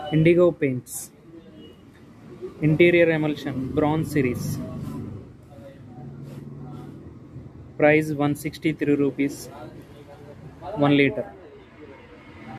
Indigo paints. Interior emulsion. Bronze series. Price 163 rupees. 1 liter.